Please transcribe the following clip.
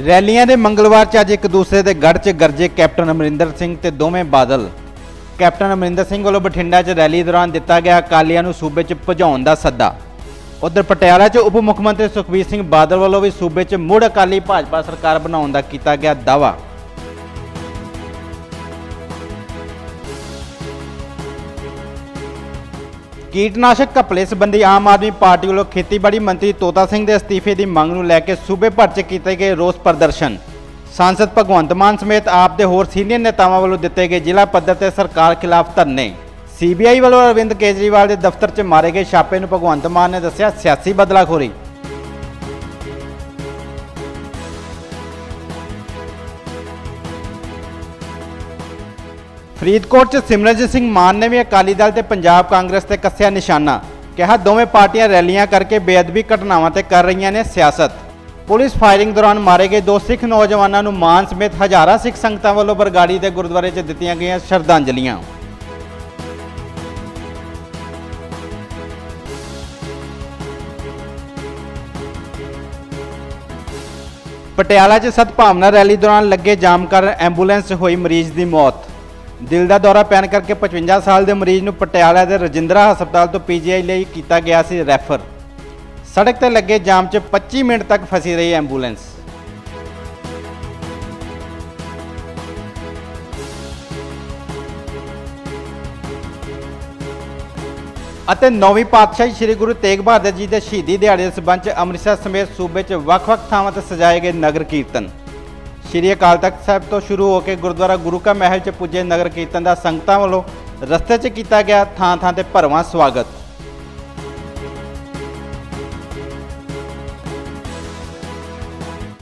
रैलियां दे मंगलवार च अज एक दूसरे के गढ़ च गरजे कैप्टन अमरिंदर सिंह ते दोवें बादल। कैप्टन अमरिंदर सिंह वालों बठिंडा च रैली दौरान दिता गया अकालियां नूं सूबे च भजाउण दा सद्दा। उधर पटियाला च उप मुख्यमंत्री सुखबीर सिंह बादल वालों भी सूबे च मुड़ अकाली भाजपा सरकार बनाउण दा कीता गया दावा। कीटनाशक घपले संबंधी आम आदमी पार्टी वालों खेतीबाड़ी मंत्री तोता सिंह के अस्तीफे की मंग नूं लैके सूबे भर च किए गए रोस प्रदर्शन। सांसद भगवंत मान समेत आप दे होर सीनियर नेतावां वालों दिते गए जिला पद्धर ते सरकार खिलाफ धरने। सीबीआई वालों अरविंद केजरीवाल के दफ्तर च मारे गए छापे नूं भगवंत मान ने दस्सिया सियासी बदलाखोरी। फरीदकोट च सिमरनजीत सिंह मान ने भी अकाली दल ते पंजाब कांग्रेस ते कस्या निशाना। कहा दोवें पार्टियां रैलियां करके बेअदबी घटनावां ते कर रही ने सियासत। पुलिस फायरिंग दौरान मारे गए 2 सिख नौजवानों नूं मान समेत हज़ारां सिख संगतां वालों बरगाड़ी के गुरुद्वारे च दित्तियां गईयां श्रद्धांजलियां। पटियाला च सद्भावना रैली दौरान लगे जाम कारण एंबूलेंस च होई मरीज की मौत। दिल का दौरा पैन करके 55 साल के मरीज नूं पटियाला के रजिंद्रा हस्पताल तो पीजीआई लिए किया गया सी रैफर। सड़क ते लगे जाम च 25 मिनट तक फसी रही एंबूलेंस। ਅਤੇ 9ਵੀਂ ਪਾਤਸ਼ਾਹੀ श्री गुरु तेग बहादुर जी के शहीदी दिहाड़े के संबंध में अमृतसर समेत सूबे च ਵੱਖ-ਵੱਖ ਥਾਵਾਂ ਤੇ सजाए गए नगर कीर्तन। श्री अकाल तख्त साहब तो शुरू होकर गुरुद्वारा गुरु का महल च पुजे नगर कीर्तन का संगतां वालों रस्ते च किया गया थां-थां ते भरवां स्वागत।